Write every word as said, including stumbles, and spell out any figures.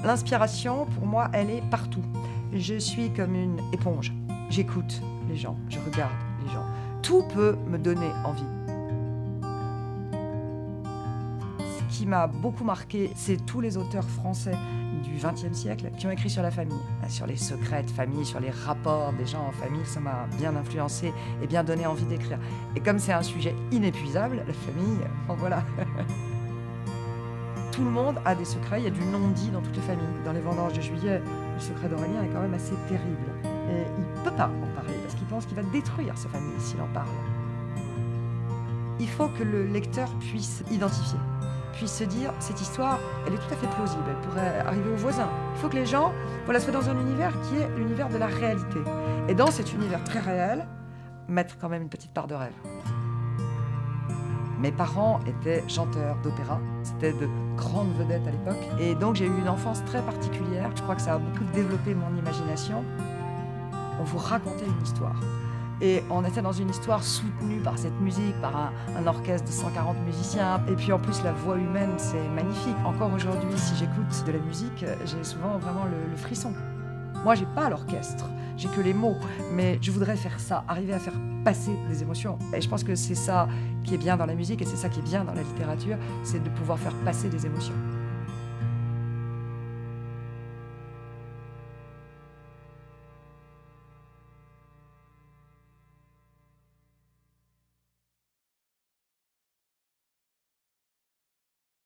L'inspiration, pour moi, elle est partout. Je suis comme une éponge. J'écoute les gens, je regarde les gens. Tout peut me donner envie. Ce qui m'a beaucoup marqué, c'est tous les auteurs français du vingtième siècle qui ont écrit sur la famille, sur les secrets de famille, sur les rapports des gens en famille. Ça m'a bien influencé et bien donné envie d'écrire. Et comme c'est un sujet inépuisable, la famille, bon voilà. Tout le monde a des secrets, il y a du non-dit dans toutes les familles. Dans les vendanges de juillet, le secret d'Aurélien est quand même assez terrible. Et il ne peut pas en parler parce qu'il pense qu'il va détruire sa famille s'il en parle. Il faut que le lecteur puisse identifier, puisse se dire, cette histoire, elle est tout à fait plausible, elle pourrait arriver aux voisins. Il faut que les gens voilà, soient dans un univers qui est l'univers de la réalité. Et dans cet univers très réel, mettre quand même une petite part de rêve. Mes parents étaient chanteurs d'opéra, c'était de grandes vedettes à l'époque. Et donc j'ai eu une enfance très particulière, je crois que ça a beaucoup développé mon imagination. On vous racontait une histoire. Et on était dans une histoire soutenue par cette musique, par un, un orchestre de cent quarante musiciens. Et puis en plus, la voix humaine, c'est magnifique. Encore aujourd'hui, si j'écoute de la musique, j'ai souvent vraiment le, le frisson. Moi, j'ai pas l'orchestre, j'ai que les mots. Mais je voudrais faire ça, arriver à faire passer des émotions. Et je pense que c'est ça qui est bien dans la musique et c'est ça qui est bien dans la littérature, c'est de pouvoir faire passer des émotions.